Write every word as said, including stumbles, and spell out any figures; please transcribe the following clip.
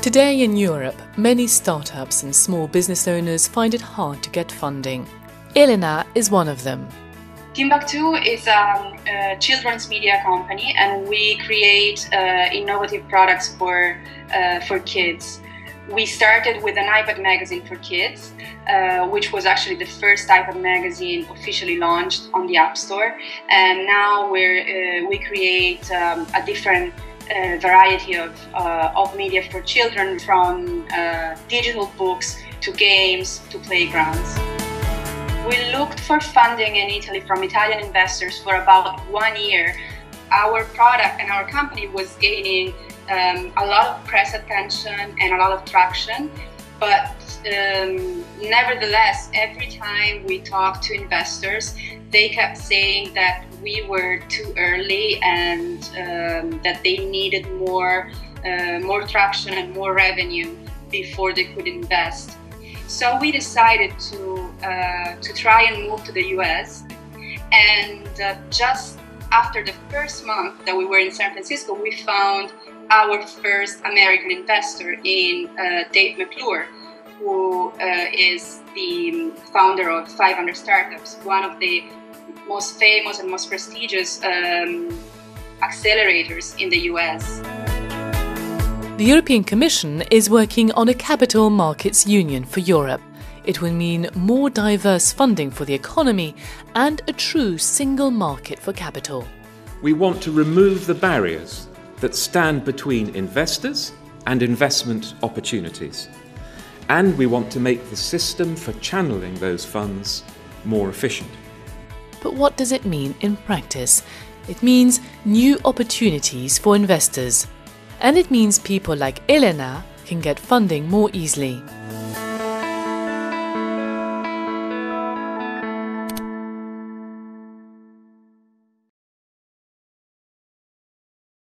Today in Europe, many startups and small business owners find it hard to get funding. Elena is one of them. Timbuktu is um, a children's media company, and we create uh, innovative products for uh, for kids. We started with an iPad magazine for kids, uh, which was actually the first iPad magazine officially launched on the App Store. And now we're, uh, we create um, a different uh, variety of, uh, of media for children, from uh, digital books to games to playgrounds. We looked for funding in Italy from Italian investors for about one year. Our product and our company was gaining Um, a lot of press attention and a lot of traction, but um, nevertheless, every time we talked to investors, they kept saying that we were too early and um, that they needed more, uh, more traction and more revenue before they could invest. So we decided to uh, to try and move to the U S, and uh, just after the first month that we were in San Francisco, we found our first American investor in uh, Dave McClure, who uh, is the founder of five hundred Startups, one of the most famous and most prestigious um, accelerators in the U S. The European Commission is working on a capital markets union for Europe. It will mean more diverse funding for the economy and a true single market for capital. We want to remove the barriers that stand between investors and investment opportunities. And we want to make the system for channeling those funds more efficient. But what does it mean in practice? It means new opportunities for investors. And it means people like Elena can get funding more easily.